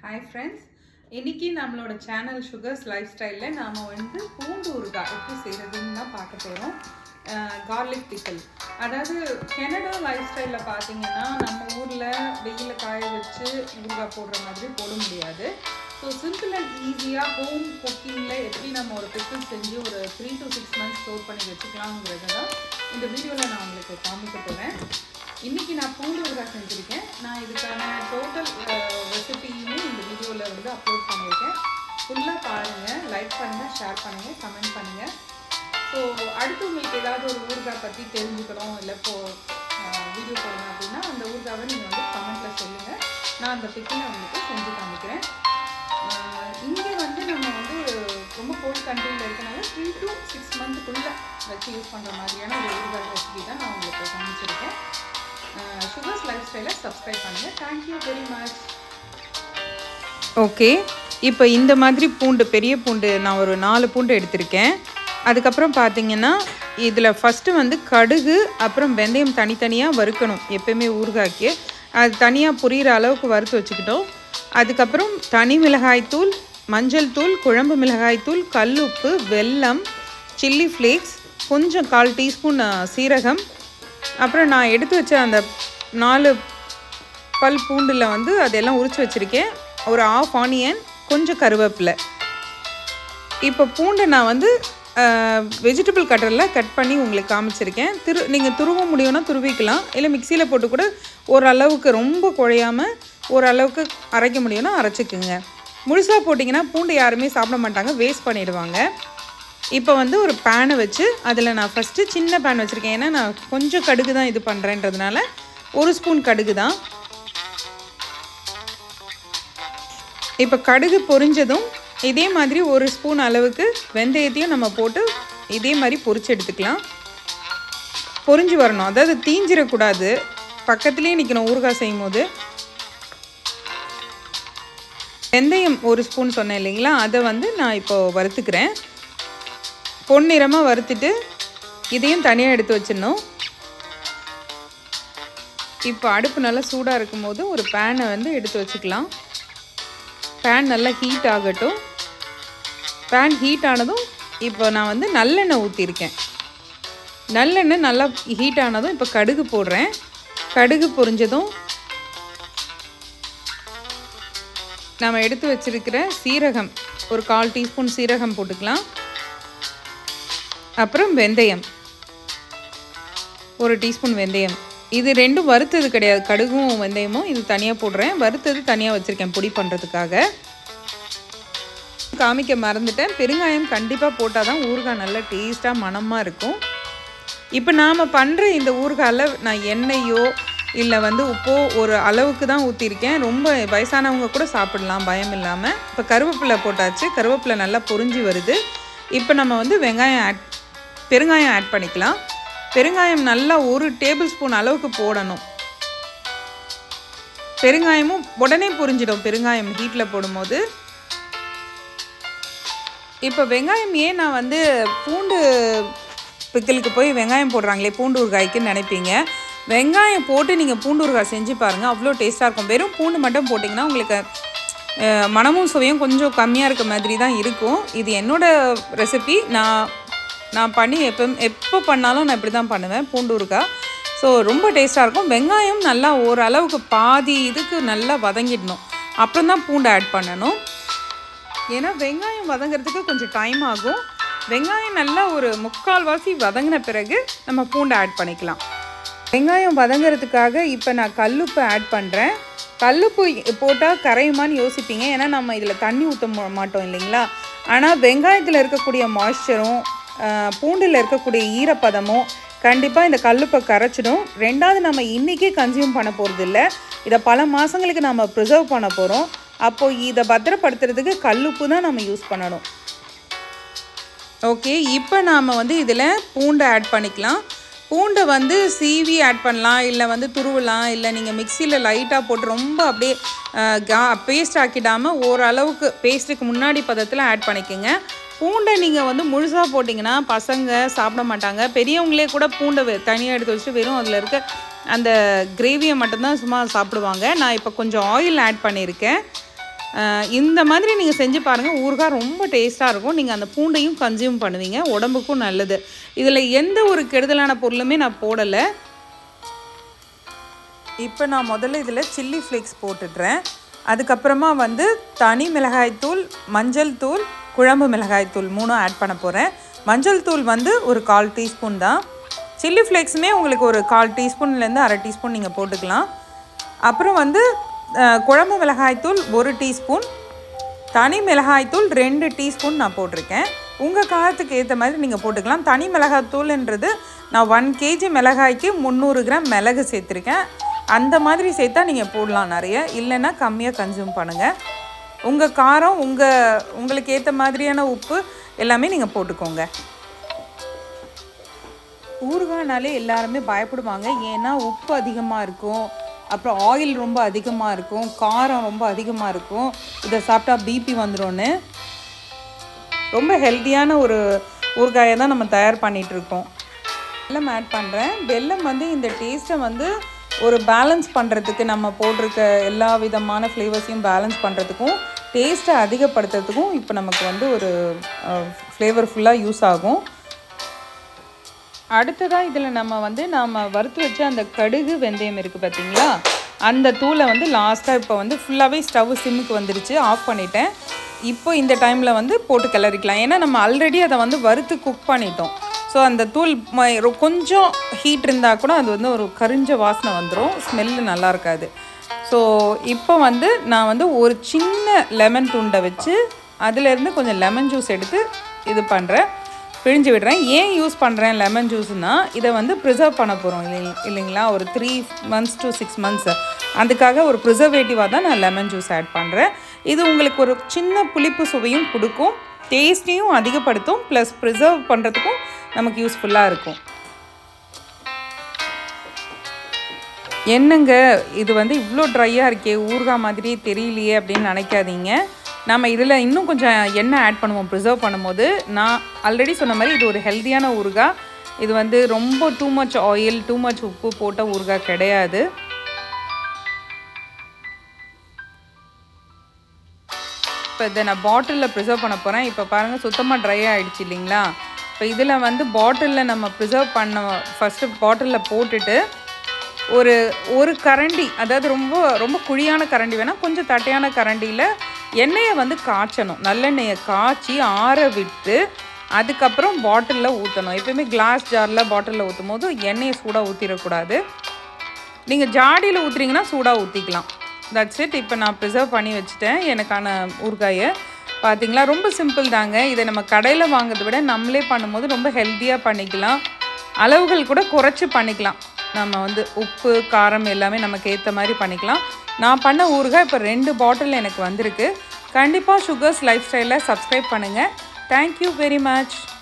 Hi friends, இன்னைக்கு நம்மளோட channel sugars life ஸ்டைல்ல நாம வந்து பூண்டு ஊறுகாய் எப்படி செய்யறதுன்னு தான் பார்க்க போறோம். garlic pickle. அதாவது கனடா லைஃப் ஸ்டைல்ல பாத்தீங்கன்னா நம்ம ஊர்ல வெயில காய வச்சு ஊறுகாய் போடுற மாதிரி போட முடியாது. ஸோ சிம்பிள் அண்ட் ஈஸியாக ஹோம் குக்கிங்கில் எப்படி நம்ம ஒரு பிக்கிள் செஞ்சு ஒரு 3 to 6 months ஸ்டோர் பண்ணி வச்சுக்கலாங்கிறது தான் இந்த வீடியோவில் நான் உங்களுக்கு காமிக்க போகிறேன். இன்றைக்கி நான் பூண்டு ஊறுகாய் செஞ்சுருக்கேன். நான் இதுக்கான டோட்டல் ரெசிபியுமே இந்த வீடியோவில் வந்து அப்லோட் பண்ணியிருக்கேன். ஃபுல்லாக பாருங்கள், லைக் பண்ணுங்கள், ஷேர் பண்ணுங்கள், கமெண்ட் பண்ணுங்கள். ஸோ அடுத்து உங்களுக்கு ஏதாவது ஒரு ஊறுகாய் பற்றி தெரிஞ்சுக்கணும், இல்லை வீடியோ போடணும் அப்படின்னா அந்த ஊறுகாவை நீங்கள் வந்து கமெண்ட்டில் சொல்லுங்கள். நான் அந்த பிக்கிளை உங்களுக்கு செஞ்சு காமிக்கிறேன். இங்கே வந்து நம்ம வந்து ரொம்ப கோல்ட் கண்ட்ரியில் இருக்கனால 3 to 6 months வச்சு யூஸ் பண்ணுற மாதிரியான ஒரு ஊறுகாய் ரெசிபி தான் நான் உங்களுக்கு காமிச்சிருக்கேன். சுகர்ஸ் லைஃப் ஸ்டைலை சப்ஸ்கிரைப் பண்ணுங்கள். Thank you very much. ஓகே, இப்போ இந்த மாதிரி பூண்டு, பெரிய பூண்டு நான் ஒரு 4 பூண்டு எடுத்திருக்கேன். அதுக்கப்புறம் பார்த்தீங்கன்னா இதில் ஃபஸ்ட்டு வந்து கடுகு அப்புறம் வெந்தயம் தனித்தனியாக வறுக்கணும். எப்போயுமே ஊறுகாய்க்கு அது தனியாக புரிகிற அளவுக்கு வறுத்து வச்சுக்கிட்டோம். அதுக்கப்புறம் தனி மிளகாய்த்தூள், மஞ்சள் தூள், குழம்பு மிளகாய்த்தூள், கல்லுப்பு, வெல்லம், சில்லி ஃப்ளேக்ஸ், கொஞ்சம் 1/4 டீஸ்பூன் சீரகம், அப்புறம் நான் எடுத்து வச்ச அந்த 4 பல் பூண்டில் வந்து அதெல்லாம் உரித்து வச்சுருக்கேன். ஒரு 1/2 ஆனியன், கொஞ்சம் கருவேப்பிலை. இப்போ பூண்டை நான் வந்து வெஜிடபிள் கட்டரில் கட் பண்ணி உங்களுக்கு காமிச்சிருக்கேன். நீங்கள் துருவ முடியும்னா துருவிக்கலாம், இல்லை மிக்சியில் போட்டு கூட ஓரளவுக்கு ரொம்ப குழையாமல் ஓரளவுக்கு அரைக்க முடியும்னா அரைச்சிக்குங்க. முழுசாக போட்டிங்கன்னா பூண்டு யாருமே சாப்பிட மாட்டாங்க, வேஸ்ட் பண்ணிடுவாங்க. இப்போ வந்து ஒரு பேனை வச்சு அதில் நான் ஃபஸ்ட்டு சின்ன பேன் வச்சுருக்கேன். ஏன்னா நான் கொஞ்சம் கடுகு தான் இது பண்ணுறேன்றதுனால 1 ஸ்பூன் கடுகு தான். இப்போ கடுகு பொரிஞ்சதும் இதே மாதிரி 1 ஸ்பூன் அளவுக்கு வெந்தயத்தையும் நம்ம போட்டு இதே மாதிரி பொரிச்சு எடுத்துக்கலாம். பொரிஞ்சு வரணும், அதாவது தீஞ்சிடக்கூடாது, பக்கத்துலேயே நிற்கணும் ஊறுகாய் செய்யும் போது. வெந்தயம் 1 ஸ்பூன் சொன்னேன் இல்லைங்களா, அதை வந்து நான் இப்போது வறுத்துக்கிறேன். பொன்னிறமாக வறுத்துட்டு இதையும் தனியாக எடுத்து வச்சிடணும். இப்போ அடுப்பு நல்லா சூடாக இருக்கும்போது ஒரு பேனை வந்து எடுத்து வச்சுக்கலாம். பேன் நல்லா ஹீட் ஆகட்டும். பேன் ஹீட் ஆனதும் இப்போ நான் வந்து நல்லெண்ணெய் ஊற்றிருக்கேன். நல்லெண்ணெய் நல்லா ஹீட் ஆனதும் இப்போ கடுகு போடுறேன். கடுகு பொரிஞ்சதும் நம்ம எடுத்து வச்சிருக்கிற சீரகம், ஒரு 1/4 டீஸ்பூன் சீரகம் போட்டுக்கலாம். அப்புறம் வெந்தயம், 1 டீஸ்பூன் வெந்தயம். இது ரெண்டும் வறுத்தது கிடையாது, கடுகும் வெந்தயமும் இது தனியாக போடுறேன். வறுத்தது தனியாக வச்சுருக்கேன் பொடி பண்ணுறதுக்காக. காமிக்க மறந்துட்டேன், பெருங்காயம் கண்டிப்பாக போட்டால் தான் ஊறுகாய் நல்லா டேஸ்ட்டாக மணமாக இருக்கும். இப்போ நாம் பண்ணுற இந்த ஊறுகாயில் நான் எண்ணெயோ இல்லை வந்து உப்போ ஒரு அளவுக்கு தான் ஊற்றிருக்கேன். ரொம்ப வயசானவங்க கூட சாப்பிடலாம் பயம் இல்லாமல். இப்போ கருவேப்பிலை போட்டாச்சு, கருவேப்பிலை நல்லா பொரிஞ்சு வருது. இப்போ நம்ம வந்து பெருங்காயம் ஆட் பண்ணிக்கலாம். பெருங்காயம் நல்லா 1 டேபிள் ஸ்பூன் அளவுக்கு போடணும். பெருங்காயமும் உடனே பொரிஞ்சிடும் பெருங்காயம் ஹீட்டில் போடும்போது. இப்போ வெங்காயம் ஏன் நான் வந்து பூண்டு பிக்கிளுக்கு போய் வெங்காயம் போடுறாங்களே பூண்டு ஊறுகாய்க்குன்னு நினைப்பீங்க. வெங்காயம் போட்டு நீங்கள் பூண்டு ஊறுகாய் செஞ்சு பாருங்கள், அவ்வளோ டேஸ்ட்டாக இருக்கும். வெறும் பூண்டு மட்டும் போட்டிங்கன்னா உங்களுக்கு மணமும் சுவையும் கொஞ்சம் கம்மியாக இருக்க மாதிரி தான் இருக்கும். இது என்னோடய ரெசிபி. நான் பண்ணி எப்போ பண்ணாலும் நான் இப்படி தான் பண்ணுவேன் பூண்டு ஊறுகாய். ஸோ ரொம்ப டேஸ்ட்டாக இருக்கும். வெங்காயம் நல்லா ஓரளவுக்கு பாதி இதுக்கு நல்லா வதங்கிடணும், அப்புறம் தான் பூண்டு ஆட் பண்ணணும். ஏன்னா வெங்காயம் வதங்கிறதுக்கு கொஞ்சம் டைம் ஆகும். வெங்காயம் நல்லா ஒரு 3/4 வாசி வதங்கின பிறகு நம்ம பூண்டு ஆட் பண்ணிக்கலாம். வெங்காயம் வதங்கிறதுக்காக இப்போ நான் கல்லுப்பு ஆட் பண்ணுறேன். கல்லுப்பு போட்டால் கரையுமான்னு யோசிப்பீங்க, ஏன்னா நம்ம இதில் தண்ணி ஊற்ற மாட்டோம் இல்லைங்களா. ஆனால் வெங்காயத்தில் இருக்கக்கூடிய மாய்ஸ்சரும் பூண்டில் இருக்கக்கூடிய ஈரப்பதமும் கண்டிப்பாக இந்த கல்லுப்பை கரைச்சிடும். ரெண்டாவது, நம்ம இன்றைக்கே கன்சியூம் பண்ண போகிறது இல்லை, இதை பல மாதங்களுக்கு நம்ம ப்ரிசர்வ் பண்ண போகிறோம். அப்போது இதை பத்திரப்படுத்துறதுக்கு கல்லுப்பு தான் நம்ம யூஸ் பண்ணணும். ஓகே, இப்போ நாம் வந்து இதில் பூண்டை ஆட் பண்ணிக்கலாம். பூண்டை வந்து சீவி ஆட் பண்ணலாம், இல்லை வந்து துருவலாம், இல்லை நீங்கள் மிக்சியில் லைட்டாக போட்டு ரொம்ப அப்படியே பேஸ்ட் ஆக்கிடாமல் ஓரளவுக்கு பேஸ்ட்டுக்கு முன்னாடி பதத்தில் ஆட் பண்ணிக்கோங்க. பூண்டை நீங்கள் வந்து முழுசாக போட்டிங்கன்னா பசங்க சாப்பிட மாட்டாங்க. பெரியவங்களே கூட பூண்டை தனியாக எடுத்து வச்சுட்டு வெறும் அதில் இருக்க அந்த கிரேவியை மட்டும்தான் சும்மா சாப்பிடுவாங்க. நான் இப்போ கொஞ்சம் ஆயில் ஆட் பண்ணியிருக்கேன். இந்த மாதிரி நீங்கள் செஞ்சு பாருங்கள். ஊறுகாய் ரொம்ப டேஸ்ட்டாக இருக்கும். நீங்கள் அந்த பூண்டையும் கன்சியூம் பண்ணுவீங்க, உடம்புக்கும் நல்லது. இதில் எந்த ஒரு கெடுதலான பொருளுமே நான் போடலை. இப்போ நான் முதல்ல இதில் சில்லி ஃப்ளேக்ஸ் போட்டுடுறேன். அதுக்கப்புறமா வந்து தனி மிளகாய்த்தூள், மஞ்சள் தூள், குழம்பு மிளகாய்த்தூள் 3 ஆட் பண்ண போகிறேன். மஞ்சள் தூள் வந்து ஒரு 1/4 டீஸ்பூன் தான். சில்லி ஃப்ளேக்ஸுமே உங்களுக்கு ஒரு 1/4 டீஸ்பூன்லேருந்து 1/2 டீஸ்பூன் நீங்கள் போட்டுக்கலாம். அப்புறம் வந்து குழம்பு மிளகாய்த்தூள் 1 டீஸ்பூன், தனி மிளகாய்த்தூள் 2 டீஸ்பூன் நான் போட்டிருக்கேன். உங்கள் காரத்துக்கு ஏற்ற மாதிரி நீங்கள் போட்டுக்கலாம். தனி மிளகாய்த்தூள்ன்றது நான் 1 kg மிளகாய்க்கு 300 கிராம் மிளகு சேர்த்துருக்கேன். அந்த மாதிரி சேர்த்தா நீங்கள் போடலாம் நிறைய, இல்லைன்னா கம்மியாக கன்சியூம் பண்ணுங்கள். உங்கள் காரம் உங்களுக்கு ஏற்ற மாதிரியான உப்பு எல்லாமே நீங்கள் போட்டுக்கோங்க. ஊறுகாய்னாலே எல்லாருமே பயப்படுவாங்க. ஏன்னா உப்பு அதிகமாக இருக்கும், அப்புறம் ஆயில் ரொம்ப அதிகமாக இருக்கும், காரம் ரொம்ப அதிகமாக இருக்கும், இதை சாப்பிட்டா பிபி வந்துடும்னு. ரொம்ப ஹெல்த்தியான ஒரு ஊறுகாயை தான் நம்ம தயார் பண்ணிகிட்ருக்கோம். வெல்லம் ஆட் பண்ணுறேன். வெல்லம் வந்து இந்த டேஸ்ட்டை வந்து ஒரு பேலன்ஸ் பண்ணுறதுக்கு, நம்ம போட்டிருக்க எல்லா விதமான ஃப்ளேவர்ஸையும் பேலன்ஸ் பண்ணுறதுக்கும், டேஸ்ட்டை அதிகப்படுத்துறதுக்கும் இப்போ நமக்கு வந்து ஒரு ஃப்ளேவர்ஃபுல்லாக யூஸ் ஆகும். அடுத்ததாக இதில் நம்ம வறுத்து வச்ச அந்த கடுகு வெந்தயம் இருக்குது பார்த்தீங்களா, அந்த தூளை வந்து லாஸ்ட்டாக இப்போ வந்து ஃபுல்லாகவே ஸ்டவ் சிம்முக்கு வந்துருச்சு, ஆஃப் பண்ணிட்டேன். இப்போ இந்த டைமில் வந்து போட்டு கிளறிக்கலாம். ஏன்னா நம்ம ஆல்ரெடி அதை வந்து வறுத்து குக் பண்ணிட்டோம். ஸோ அந்த தூள் கொஞ்சம் ஹீட் இருந்தால் கூட அது வந்து ஒரு கரிஞ்ச வாசனை வந்துடும், ஸ்மெல்லு நல்லா இருக்காது. ஸோ இப்போ வந்து நான் வந்து ஒரு சின்ன லெமன் துண்டை வச்சு அதிலேருந்து கொஞ்சம் லெமன் ஜூஸ் எடுத்து இது பண்ணுறேன், பிழிஞ்சு விடுறேன். ஏன் யூஸ் பண்ணுறேன் லெமன் ஜூஸ்னால், இதை வந்து ப்ரிசர்வ் பண்ண போகிறோம் இல்லைங்களா, ஒரு 3 months to 6 months. அதுக்காக ஒரு ப்ரிசர்வேட்டிவாக தான் நான் லெமன் ஜூஸ் ஆட் பண்ணுறேன். இது உங்களுக்கு ஒரு சின்ன புளிப்பு சுவையும் கொடுக்கும், டேஸ்ட்டையும் அதிகப்படுத்தும், ப்ளஸ் ப்ரிசர்வ் பண்ணுறதுக்கும் நமக்கு யூஸ்ஃபுல்லாக இருக்கும். என்னங்க இது வந்து இவ்வளோ ட்ரையாக இருக்கே, ஊறுகாய் மாதிரியே தெரியலையே அப்படின்னு நினைக்காதீங்க. நம்ம இதில் இன்னும் கொஞ்சம் எண்ணெய் ஆட் பண்ணுவோம் ப்ரிசர்வ் பண்ணும்போது. நான் ஆல்ரெடி சொன்ன மாதிரி இது ஒரு ஹெல்த்தியான ஊறுகாய். இது வந்து ரொம்ப too much oil, too much உப்பு போட்ட ஊறுகாய் கிடையாது. இப்போ இதை நான் பாட்டிலில் ப்ரிசர்வ் பண்ண போகிறேன். இப்போ பாருங்கள் சுத்தமாக ட்ரை ஆகிடுச்சு இல்லைங்களா. இப்போ இதில் வந்து பாட்டிலில் நம்ம ப்ரிசர்வ் பண்ண ஃபஸ்ட்டு பாட்டிலில் போட்டுட்டு ஒரு கரண்டி, அதாவது ரொம்ப ரொம்ப குழியான கரண்டி வேணால், கொஞ்சம் தட்டையான கரண்டியில் எண்ணெயை வந்து காய்ச்சணும். நல்லெண்ணெயை காய்ச்சி ஆற விட்டு அதுக்கப்புறம் பாட்டிலில் ஊற்றணும். எப்போயுமே கிளாஸ் ஜாரில் பாட்டிலில் ஊற்றும் போது எண்ணெயை சூடாக ஊற்றிடக்கூடாது. நீங்கள் ஜாடியில் ஊற்றுறீங்கன்னா சூடாக ஊற்றிக்கலாம். That's it. இப்போ நான் ப்ரிசர்வ் பண்ணி வச்சுட்டேன் எனக்கான ஊறுகாயை. பார்த்திங்களா, ரொம்ப சிம்பிள் தாங்க. இதை நம்ம கடையில் வாங்குறதை விட நம்மளே பண்ணும்போது ரொம்ப ஹெல்த்தியாக பண்ணிக்கலாம். அளவுகள் கூட குறைச்சி பண்ணிக்கலாம். நம்ம வந்து உப்பு காரம் எல்லாமே நமக்கு ஏற்ற மாதிரி பண்ணிக்கலாம். நான் பண்ண ஊறுகாய் இப்போ 2 பாட்டில் எனக்கு வந்திருக்கு. கண்டிப்பாக சுகர்ஸ் லைஃப் ஸ்டைலில் சப்ஸ்கிரைப் பண்ணுங்கள். Thank you very much.